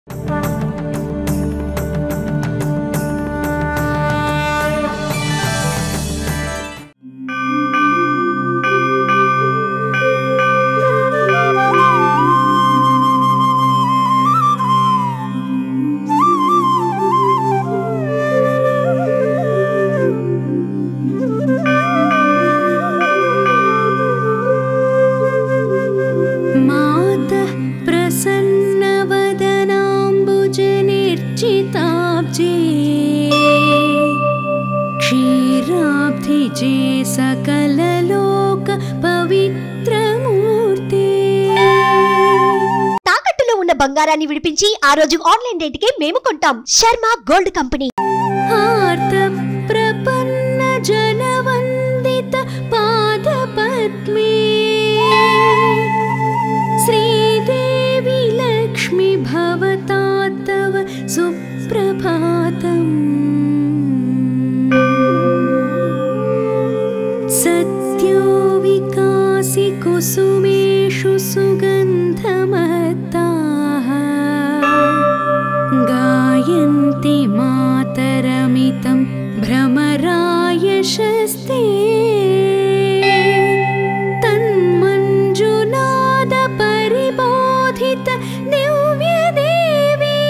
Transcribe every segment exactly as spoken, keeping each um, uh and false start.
सकललोक पवित्रमूर्ते తాకట్టులో ఉన్న బంగారాన్ని విడిపించి ఆ రోజు ఆన్లైన్ రేటుకే మేము కొంటాం. Sharma gold company. ఆర్త ప్రపన్న జనవందిత పాదపద్మే శ్రీదేవి లక్ష్మి భవతాతవ సుప్రభాతం. सत्यो विकासि कुसुमेषु सुगन्धमत्ताः गायन्ति मातरमितं भ्रमरायशस्ते तन्मञ्जुनाद परिबोधित दिव्यदेवी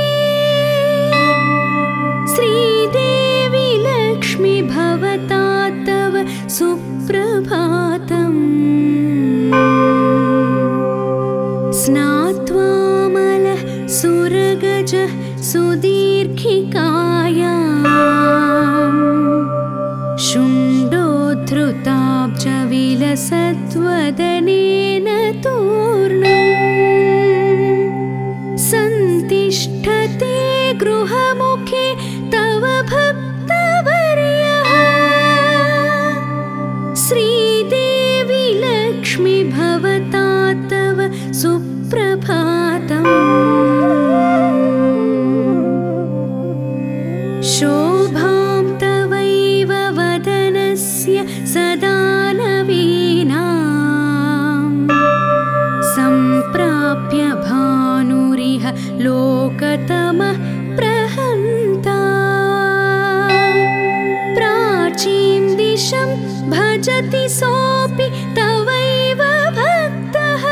श्रीदेवी लक्ष्मी भवता तव सुप्रभातम्. स्नात्वामलः सुरगजः सुदीर्घिकायाम् शुण्डोद्धृताब्जविलसद्वदनेन तूर्णम् सन्तिष्ठते गृहमुखे तव भक्तवर्यः श्रीदेवी लक्ष्मी भवता तव सुप्रभातम्. शोभां तवैव वदनस्य सदा नवीनाम् सम्प्राप्य भानुरिह लोकतमः प्रहन्ता प्राचीं दिशं भजति सोऽपि तवैव भक्तः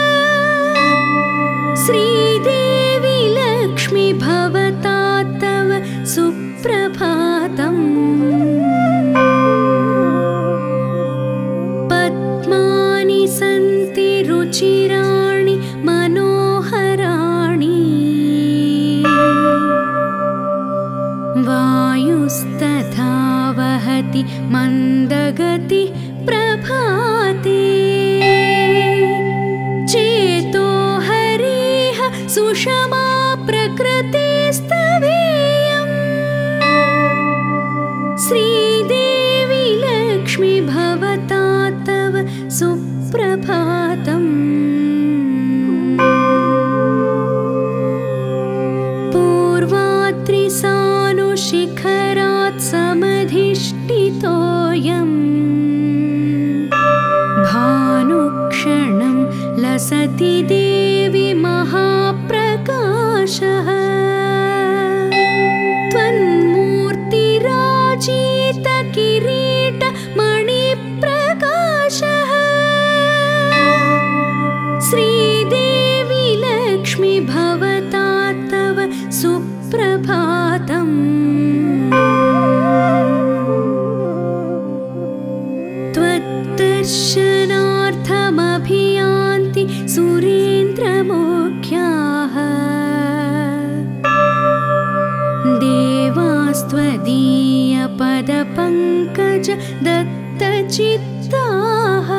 श्रीदेवी लक्ष्मी भवता तव सुप्रभातम्. पद्मानि सन्ति रुचिराणि मनोहराणि वायुस्तथा वहति मन्दगति प्रभाते चेतो हरिः सुषमा प्रकृतिस्तवेयम् श्रीदेवी लक्ष्मी भवता तव सुप्रभातम्. पूर्वात्रिसानुशिखरात् समधिष्ठितोऽयम् भानुक्षणं लसति देवी महाप्रकाशः त्वन्मूर्तिराजित किरीट मणिप्रकाशः श्रीदेवी लक्ष्मी भवता तव सुप्रभातम्. त्वद्दर्शनार्थमभियान्ति सुरेन्द्रमुख्याः देवास्त्वदीयपदपङ्कज दत्तचित्ताः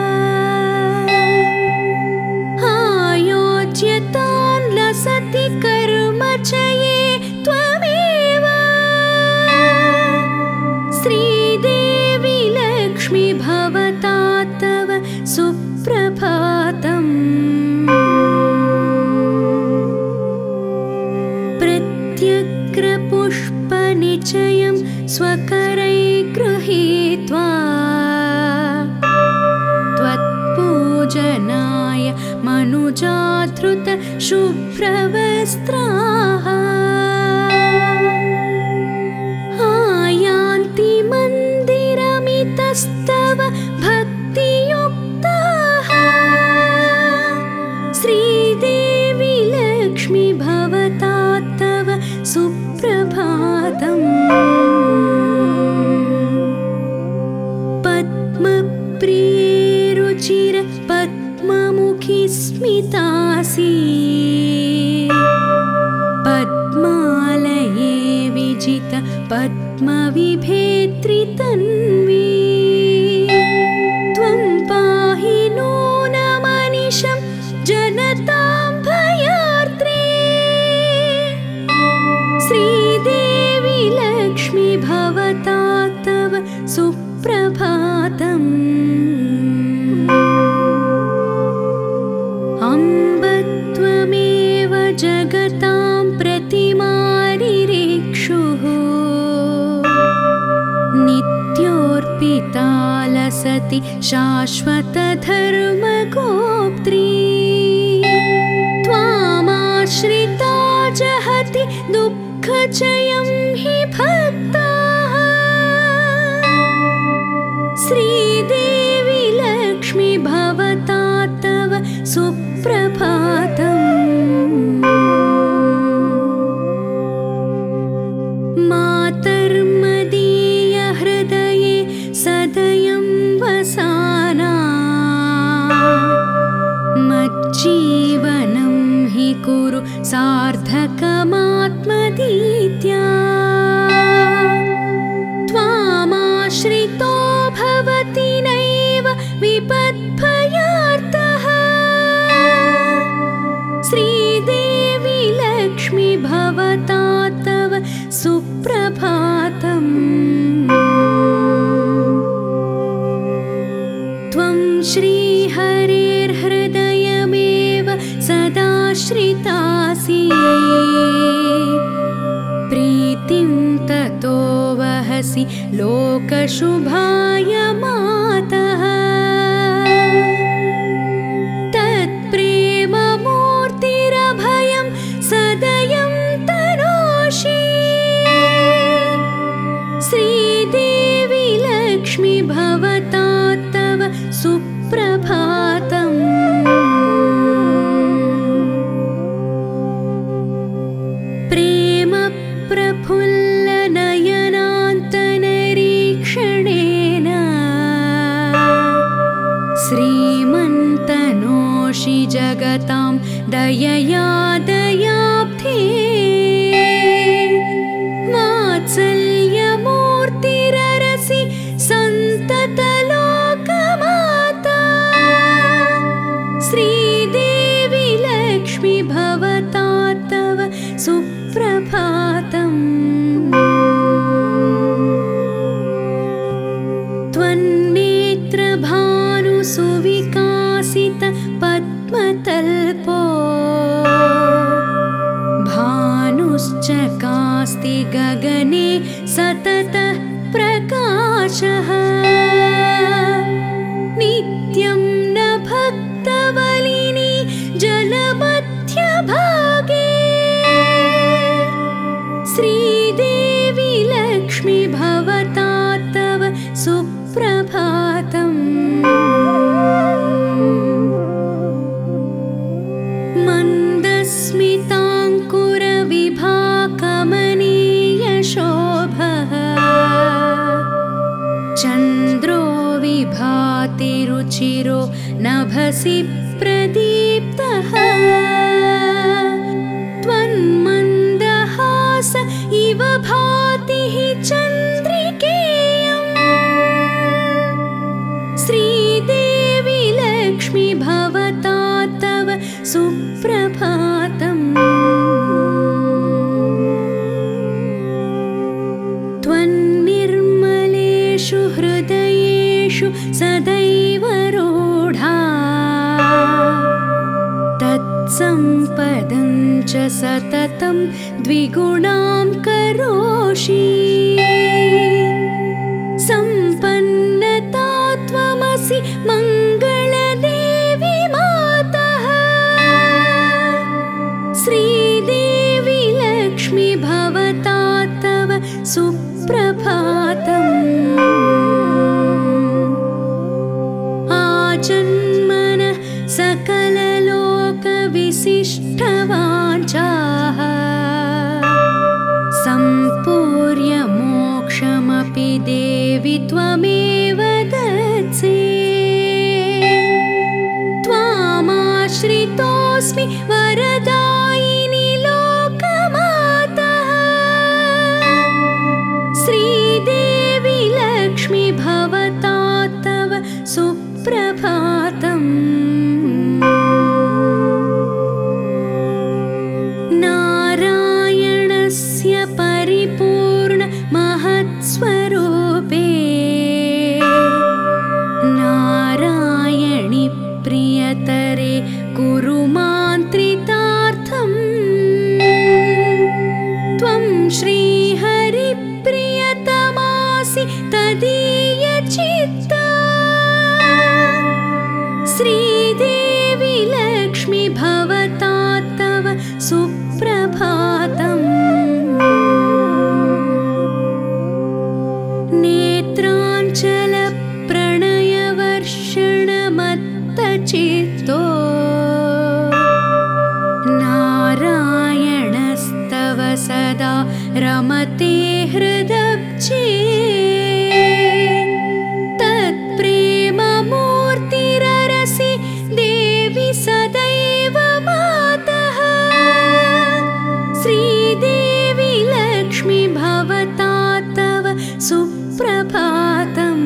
आयोज्यतान् लसति कर्मचये त्वमेव श्रीदेवी लक्ष्मी भवता तव सुप्रभातम्. प्रत्यग्रपुष्पनिचयं स्वकरैः गृहीत्वा त्वत्पूजनाय मनुजाधृत शुभ्रवस्त्राः आयान्ति मन्दिरमितस्तव भक्तियुक्ताः श्रीदेवी लक्ष्मी भवता तव सुप्रभातम् पद्मप्रिये रुचिर पद्ममुखी स्मितासि पद्मालये विजित पद्मविभेत्रि तन्वी त्वं पाहि नूनमनिशं जनतां भयार्त्रे श्रीदेवी लक्ष्मी भवता तव सुप्रभातम् अम्ब त्वमेव जगतां प्रतिमारिरेक्षुः नित्योऽर्पिता लसति शाश्वतधर्मगोप्त्री त्वामाश्रिता जहति दुःखचयं हि भक्ताः श्रीदेवी लक्ष्मी भवता तव सुप्रभातम् मातर्मदीय हृदये सदयं वसाना मज्जीवनं हि कुरु सार्थकमात्मदीत्या त्वामाश्रितो भवति नैव विपद्भयार्तः श्रीदेवी लक्ष्मी भवता तव सुप्रभातम् त्वं श्रीहरेर्हृदयमेव सदाश्रितासि प्रीतिं ततो वहसि लोकशुभाय मातः तत्प्रेममूर्तिरभयं सदयं तनोषि श्रीदेवी लक्ष्मी भवता तव सुप्रभातम् प्रेम प्रफुल्लनयनान्तनरीक्षणेन श्रीमन्तनोषि जगतां दयया दयाब्धे वात्सल्यमूर्तिररसि सन्ततलोकमाता श्रीदेवी लक्ष्मी भवता तव सुप्रभातम् त्वन्नेत्रभानुसुविकासित पद्मतल्पो भानुश्चकास्ति गगने सततः प्रकाशः नित्यं न भक्तवलिनी जलमध्यभागे श्रीदेवी लक्ष्मी भवता तव सुप्रभातम् मन्दस्मिताङ्कुरविभाकमनीयशोभः चन्द्रो विभाति रुचिरो नभसि प्रदीप्तः त्वन्मन्दहास इव भाति हि चन्द्रिकेयम् श्रीदेवी लक्ष्मी भवता तव सुप्रभातम् त्वन्निर्मलेषु हृदयेषु सदैव रूढा तत्सम्पदं च सततं द्विगुणां करोषि सम्पन्नता त्वमसि मङ्गलदेवी मातः परिपूर्ण महत्स्वरूपे नारायणि प्रियतरे कुरु मान्त्रितार्थम् त्वं श्रीहरिप्रियतमासि तदीयचित्ता श्रीदेवी लक्ष्मी भवता तव सुप्रभातम् नेत्राञ्चल प्रणयवर्षणमत्तचित्तो नारायणस्तव सदा रमते हृदब्जे तत्प्रेममूर्तिररसि देवि सदैव मातः श्रीदेवी लक्ष्मी भवता तव सुप्रभातम्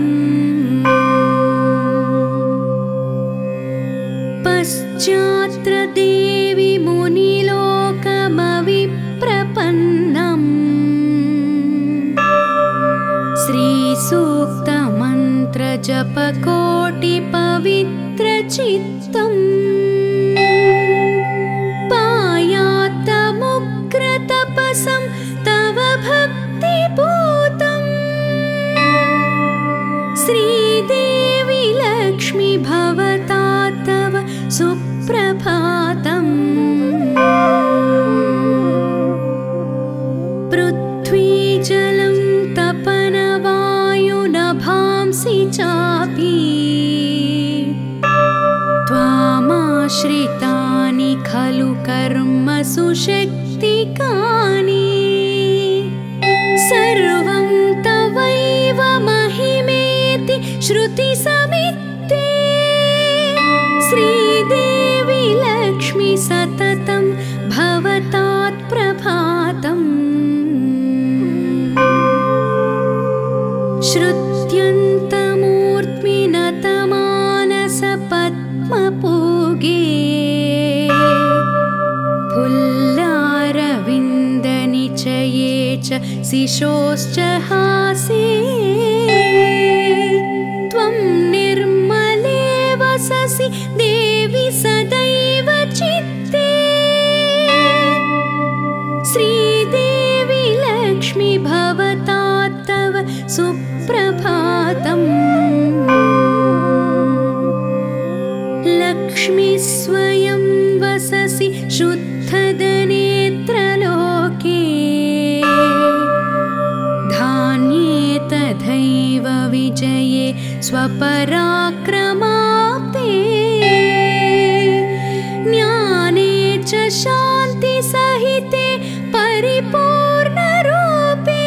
पश्चात्र देवी मुनिलोकमविप्रपन्नम् श्रीसूक्तमन्त्रजपकोटिपवित्रचित्तम् पायात्तमुग्रतपसं तव भक्तिपूतम् श्रीदेवी लक्ष्मी भवता तव सुप्रभातम् पृथ्वी जलं तपनवायुनभांसि चापि त्वामाश्रितानि खलु कर्मसु शक्तिकानि सर्वं तवैव महिमेति श्रुतिसमित्ते श्रीदेवी लक्ष्मी सततं भवतात् प्रभातम् श्रुत्यन्तमूर्ध्मिनतमानसपद्मपूगे फुल्लारविन्दनिचये च शिशोश्च हासे त्वं निर्मले वससि देवि सदैव चित्ते श्रीदेवी लक्ष्मी भवता तव सुप्रभातम् लक्ष्मी स्वयं वससि शुद्धदनेत्रलोके धान्ये तथैव विजये स्वपराक्रमाप्ते ज्ञाने च शान्तिसहिते परिपूर्णरूपे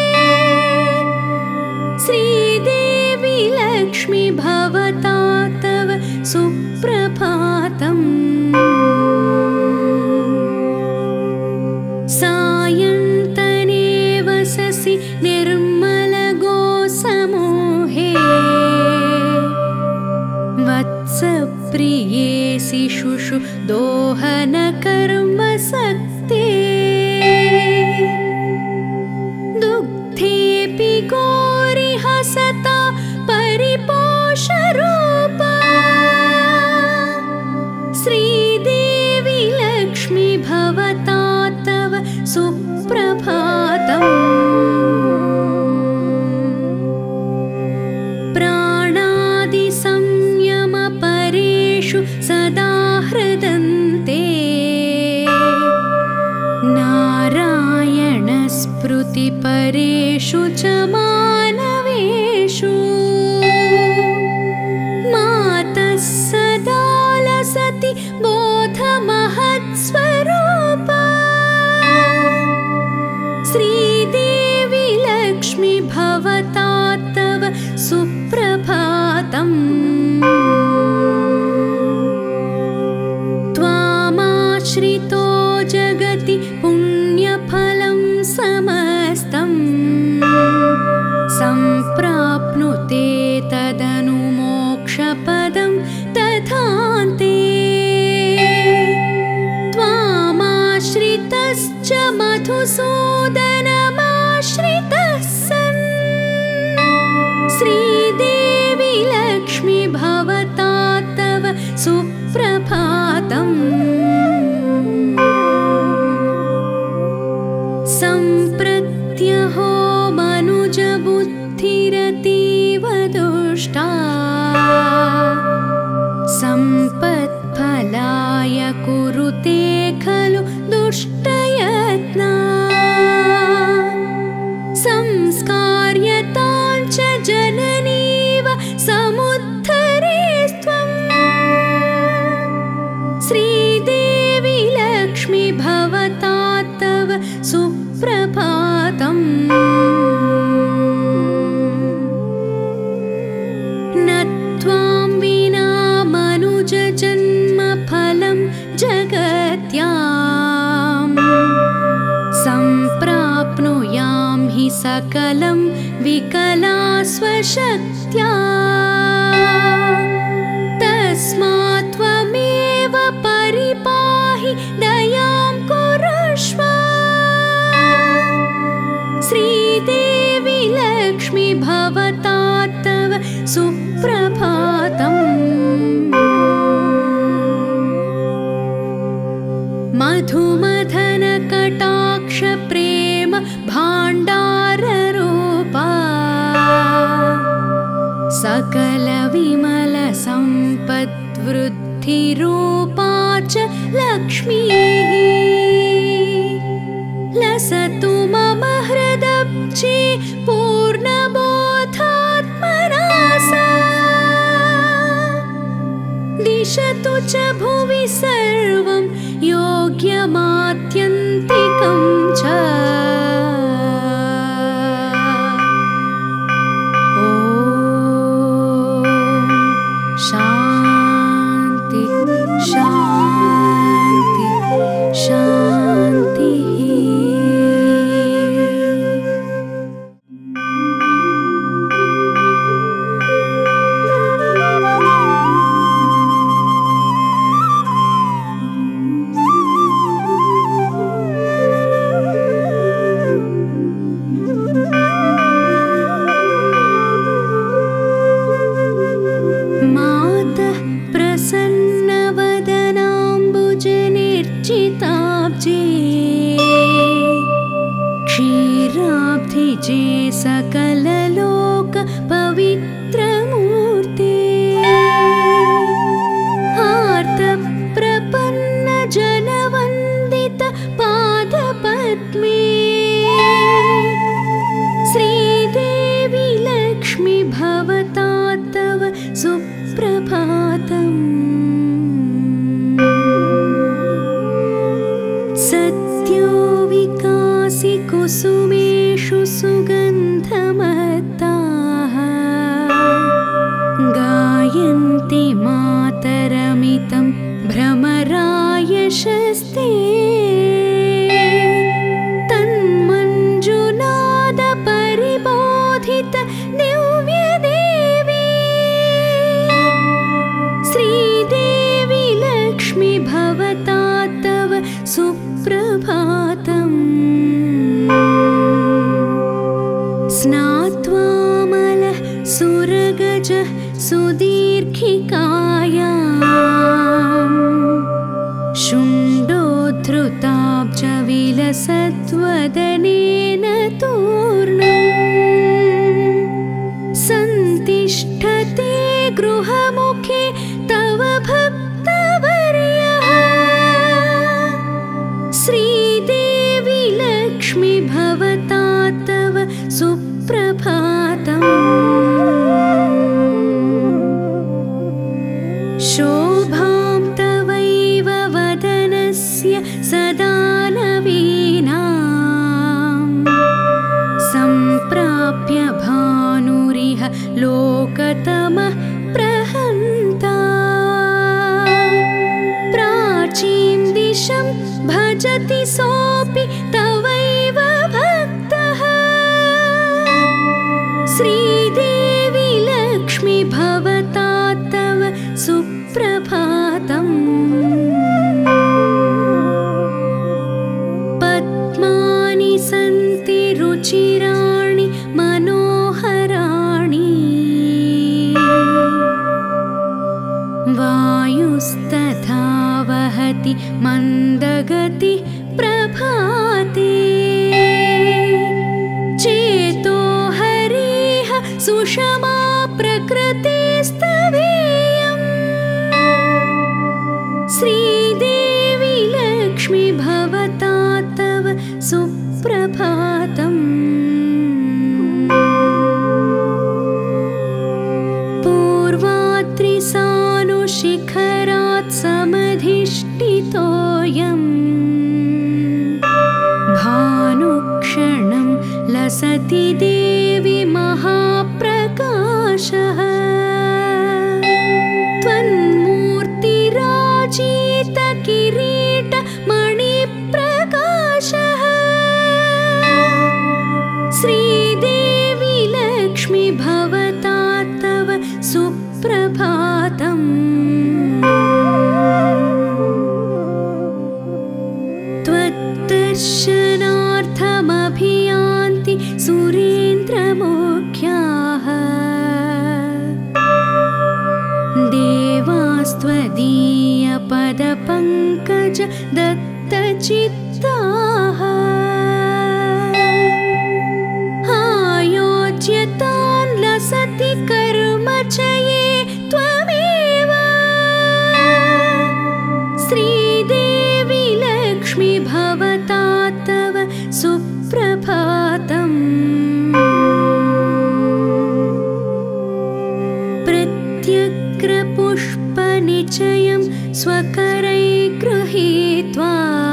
श्रीदेवी लक्ष्मी भवता तव सुप्रभातम् सायन्तने वससि निर्मलगोसमूहे वत्सप्रिये शिशुषु दोहनकर्मसक्ते दुग्धेऽपि गौरिहसता परिपोषरूपा श्रीदेवी लक्ष्मी भवता तव सुप्रभातम् प्राणादिसंयमपरेषु सदा हृदन्ते नारायणस्मृतिपरेषु च मानवेषु मातः सदा लसति बोधमहत्स्वरूपा श्रीदेवी लक्ष्मी भवता तव सुप्रभातम् त्वामाश्रितो जगति पुण्यफलं समस्तम् सम्प्राप्नुते तदनु मोक्षपदं तथान्ते त्वामाश्रितश्च मधुसूदनमा श्रीदेवी लक्ष्मी भवता तव सुप्रभातम्। सम्प्रत्यहो मनुजबुद्धिरतीव दुष्टा सम्पत्फलाय कुरुते खलु दुष्टयत्ना। संस्कार्यतां च जननीव समुद्धरेस्त्वम्। श्रीदेवी लक्ष्मी भवता तव सुप्रभातम्। न त्वां विना मनुज जन्म फलं जगत्याम्। सम्प्राप्नुयां हि सकलं विकला स्वशक्त्या। तस्मात् त्वमेव परिपाहि दयां कुरुष्व। श्रीदेवी लक्ष्मी भवता तव सुप्रभातम्। मधुमथन कटाक्ष प्रेम भाण्डाररूपा सकल विमल सम्पद्वृद्धिरूपा च लक्ष्मीः। लसतु मम हृदब्जे पूर्णबोधात्मना सा। दिशतु च भुवि सर्वं योग्यमात्यन्तिकं च। ॐ शान्ति शान्ति शान्तिः। क्षीराब्धिजे सकललोक पवित्रमूर्ते। आर्तप्रपन्न जनवन्दित पादपद्मे। श्रीदेवी लक्ष्मी भवता तव सुप्रभातम्। सत्यो विकासि कुसुमेषु सुगन्धमत्ताः। गायन्ति मातरमितं भ्रमरायशस्ते। तन्मञ्जुनाद परिबोधित दिव्यदेवी। श्रीदेवी लक्ष्मी भवता तव सुप्रभातम्। स्नात्वामलः सुरगजः सुदीर्घिकायाम्। शुण्डोद्धृताब्जविलसद्वदनेन तूर्णम्। सन्तिष्ठते गृहमुखे तव भक्तवर्यः। श्रीदेवी लक्ष्मी भवता तव सुप्रभातम्। शोभां तवैव वदनस्य सदा नवीनाम्। सम्प्राप्य भानुरिह लोकतमः प्रहन्ता। प्राचीं दिशं भजति सोऽपि तवैव भक्तः। श्रीदेवी लक्ष्मी भवता तव सुप्रभातम्। पद्मानि सन्ति रुचिराणि मनोहराणि। मन्दगति प्रभाते चेतो हरिः सुषमा प्रकृतिस्तवेयम् श्रीदेवी लक्ष्मी भवता तव सुप्रभातम् पूर्वात्रिसानुशिखरात् समधिष्ठितोऽयम् भानुक्षणं लसति देवी महाप्रकाशः त्वन्मूर्तिराजितकिरीट मणिप्रकाशः श्रीदेवी लक्ष्मी भवता तव सुप्रभातम् त्वद्दर्शनार्थमभियान्ति सुरेन्द्रमुख्याः देवास्त्वदीयपदपङ्कज दत्तचित्ताः आयोज्यतान् लसति कर्मचये त्वमेव श्रीदेवी लक्ष्मी भवता तव सुप्रभातम् प्रत्यग्रपुष्पनिचयं स्वकरैः गृहीत्वा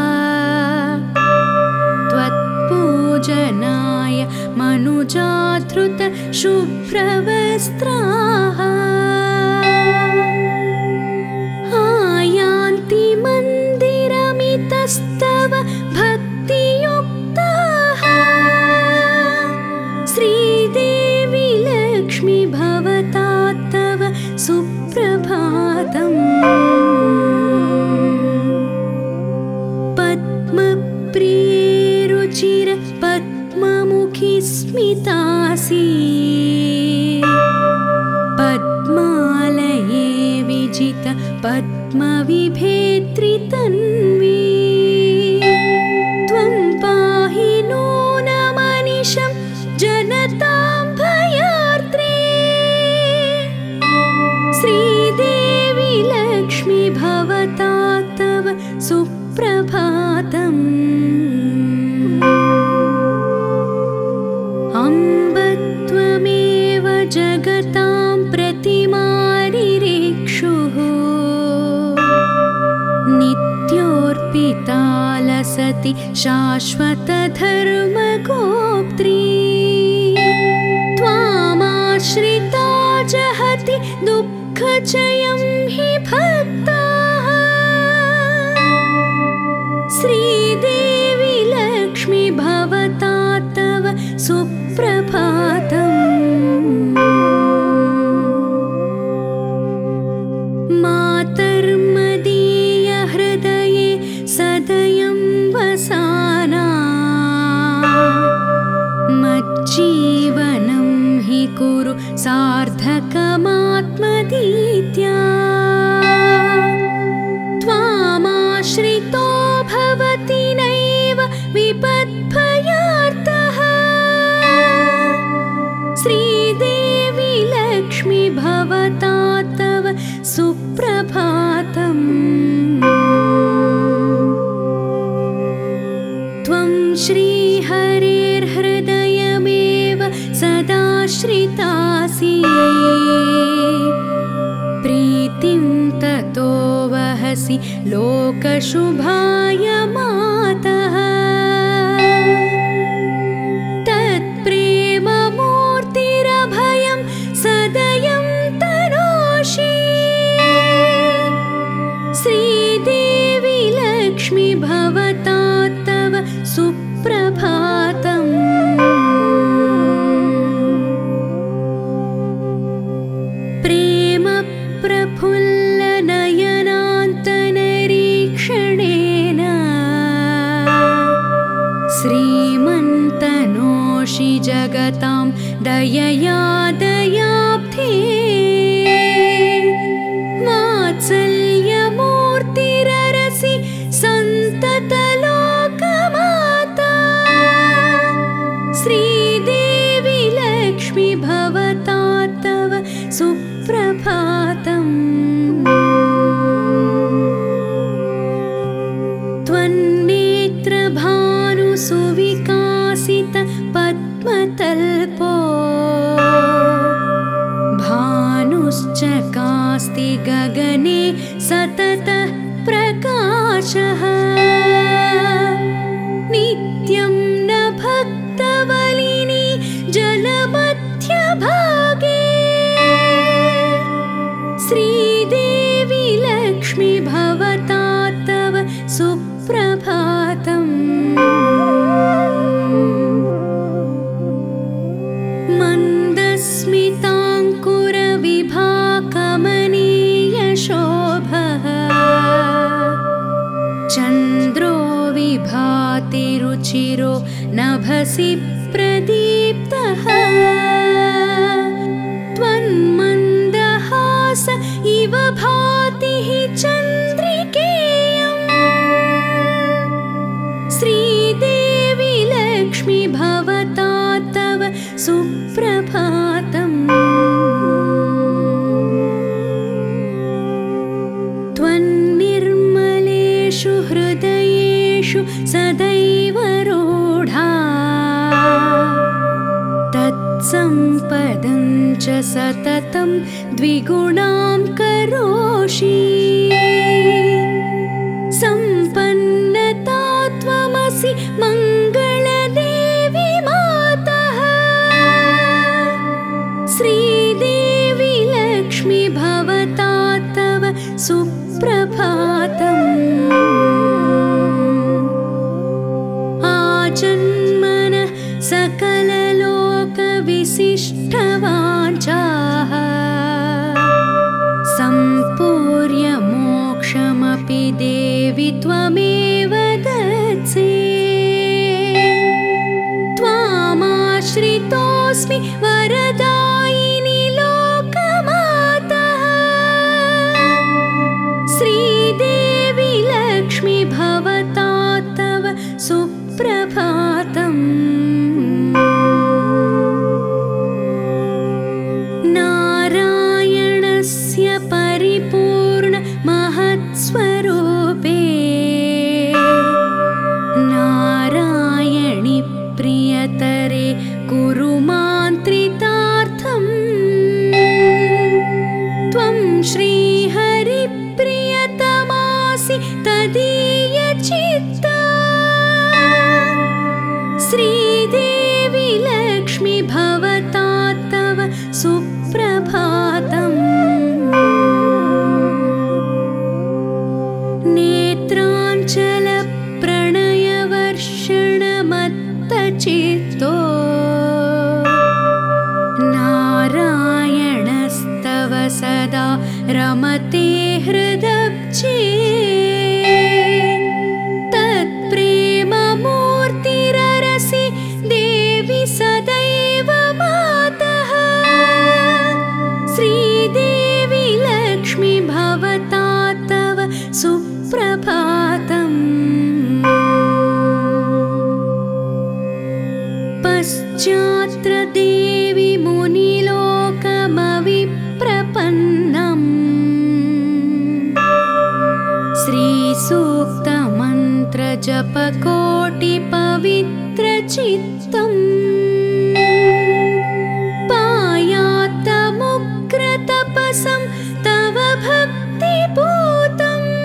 त्वत्पूजनाय मनुजाधृत शुभ्रवस्त्राः आयान्ति मन्दिरमितस्तव भक्तियुक्ताः श्रीदेवी लक्ष्मी भवता तव सुप्रभातम् पद्मप्रिये रुचिर पद्ममुखी स्मितासि पद्मालये विजित पद्मविभेत्रि तन्वी त्वं पाहि नूनमनिशं जनतां भयार्त्रे श्रीदेवी लक्ष्मी भवता तव सुप्रभातम् अम्ब त्वमेव जगतां प्रतिमारिरेक्षुः नित्योऽर्पिता लसति शाश्वतधर्मगोप्त्री त्वामाश्रिता जहति दुःखचयं हि भक्ताः श्रीदेवी लक्ष्मी भवता तव सुप्रभातम् मातर्मदीय हृदये सदयं वसाना मज्जीवनं हि कुरु सार्थकमात्मदीत्या त्वामाश्रितो भवति नैव विपद्भयार्तः श्रीदेवी लक्ष्मी भवता तव सुप्रभातम् त्वं श्रीहरेर्हृदयमेव सदाश्रितासि प्रीतिं ततो वहसि लोकशुभाय मातः तत्प्रेममूर्तिरभयं सदयं तनोषि श्रीदेवी लक्ष्मी भवता तव सुप्रभातम् प्रेम प्रफुल्लनयनान्तनरीक्षणेन श्रीमन्तनोषि जगतां दयया दयाब्धे वात्सल्यमूर्तिररसि सुविकासित पद्मतल्पो भानुश्च कास्ति गगने सतत प्रकाशः नित्यं न भक्तवलिनी जलमध्यभागे श्रीदेवी लक्ष्मी भवता तव सुप्रभातम् मन्दस्मिताङ्कुरविभाकमनीयशोभः चन्द्रो विभाति रुचिरो नभसि प्रदीप्तः त्वन्मन्दहास इव भाति हि चन्द्रिकेयम् श्रीदेवी लक्ष्मी भवता तव सुप्रभातम् त्वन्निर्मलेषु हृदयेषु सदैव रूढा तत्सम्पदं च सततं द्विगुणां करोषि सम्पन्नता त्वमसि मङ्गलदेवी मातः श्रीदेवी लक्ष्मी भवता तव सुप्रभातम् आजन्मनः सकललोकविशिष्टवाञ्छाः सम्पूर्य मोक्षमपि देवि त्वमेव दत्से त्वामाश्रितोऽस्मि वरदायिनि लोकमातः श्रीदेवी लक्ष्मी भवता तव सुप्रभातम् नारायणस्य परिपूर्ण महत्स्वरूपे नारायणि प्रियतरे कुरु मान्त्रितार्थम् त्वं श्रीहरिप्रियतमासि तदीयचित्ता श्रीदेवी लक्ष्मी भवता तव सुप्रभातम् नेत्राञ्चलप्रणयवर्षणमत्तचित्तो नारायणस्तव सदा रमते हृदब्जे तत्प्रेममूर्तिररसि देवि सदैव मातः श्रीदेवी लक्ष्मी भवता तव सुप्रभातम् पश्चात्र देवी मुनिलोकमविप्रपन्नम् श्रीसूक्तमन्त्रजपकोटिपवित्रचित्तम् पायात्तमुग्रतपसं तव भक्तिपूतम्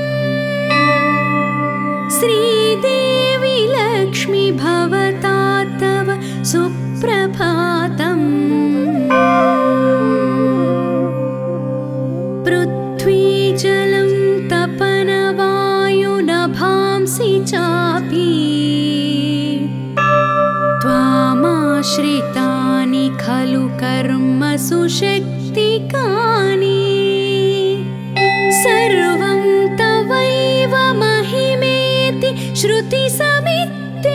श्रीदेवी लक्ष्मी भवता तव सुप्रभातम् पृथ्वी जलं तपनवायुनभांसि चापि त्वामाश्रितानि खलु कर्मसु शक्तिकानि सर्वं तवैव महिमेति श्रुतिसमित्ते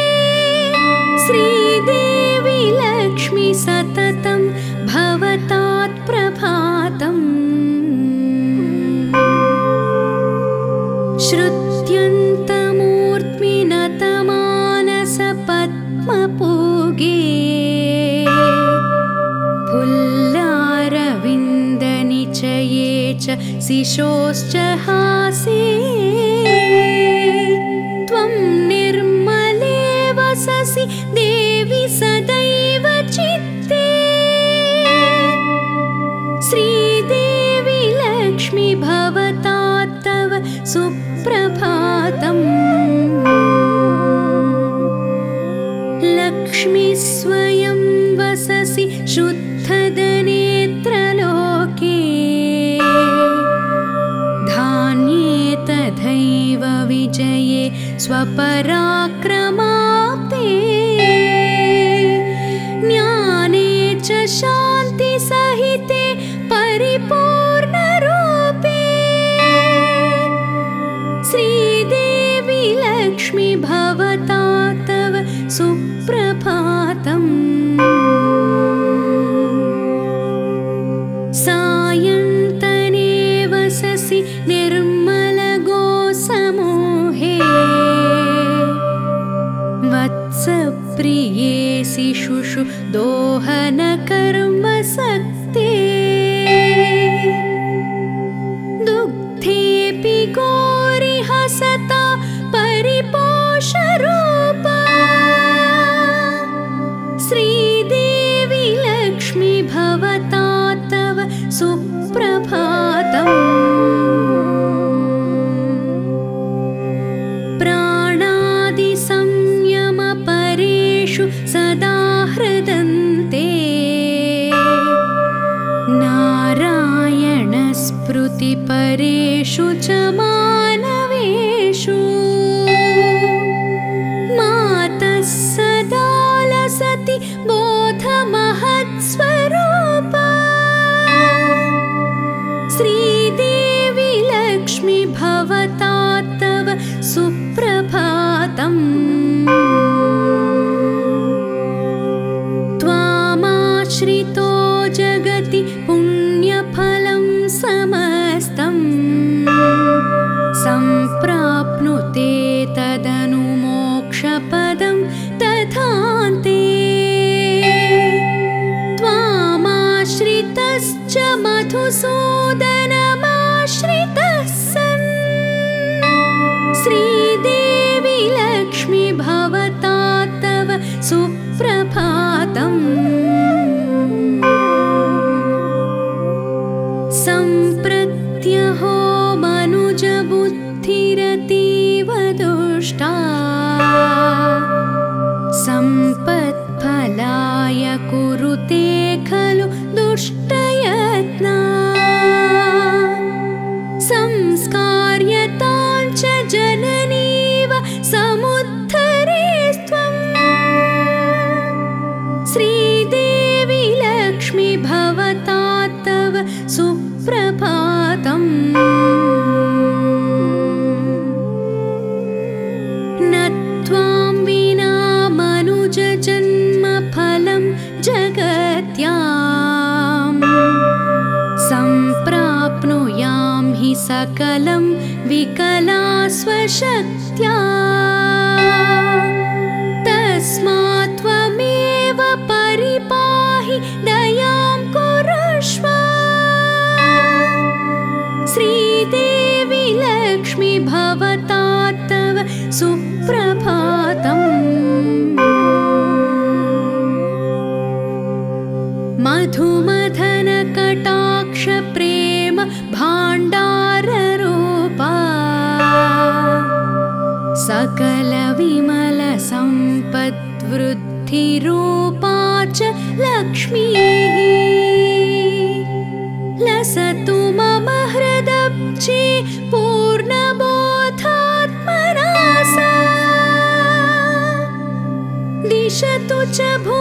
श्रीदेवी लक्ष्मी सततं भवतात्प्रभातम् श्रुत्यन्तमूर्ध्मिनतमानसपद्मपूगे फुल्लारविन्दनिचये च शिशोश्च हासे त्वं निर्मलेव लक्ष्मी स्वयं वससि शुद्धदनेत्रलोके धान्ये तथैव विजये स्वपराक्रमाप्ते ज्ञाने च शान्तिसहिते परिपूर्णरूपे श्रीदेवी लक्ष्मी भवता तव सुप्रभातम्। सायन्तने वससि निर्मलगोसमूहे वत्सप्रिये शिशुषु दोहनकर्मसक्ते दुग्धेऽपि गौरिहसता परिपोषरूपा श्रीदेवी लक्ष्मी भवता तव सुप्रभातम्। प्राणादिसंयमपरेषु सदा हृदन्ते नारायणस्मृतिपरेषु च मानवेषु मातः सदा लसति बोधमहत्स्वरूपा श्रीदेवी लक्ष्मी भवता तव सुप्रभातम्। त्वामाश्रितो जगति पुण्यफलं समस्तम् सम्प्राप्नुते तदनु मोक्षपदं तथान्ते त्वामाश्रितश्च मधुसूदनमाश्रितः सन् श्रीदेवी लक्ष्मी भवता तव सुप्रभातम्। सम्प्रत्यहो मनुजबुद्धिरतीव दुष्टा सम्पत्फलाय कुरुते खलु दुष्टयत्ना संस्कार्यतां च जननीव समुद्धरेस्त्वं श्रीदेवी लक्ष्मी भवता तव सुप्रभातम्। न त्वां विना मनुजजन्मफलं जगत्यां सम्प्राप्नुयां हि सकलं विकला स्वशक्त्या तस्मात् त्वमेव परिपाहि दयां कुरुष्व श्रीदेवी लक्ष्मी भवता तव सुप्रभातम्। मधुमथनकटाक्षप्रेम भाण्डाररूपा सकलविमलसम्पद्वृद्धिरूपा च लक्ष्मीः लसतु मम हृदब्जे पूर्णबोधात्मना सा दिशतु च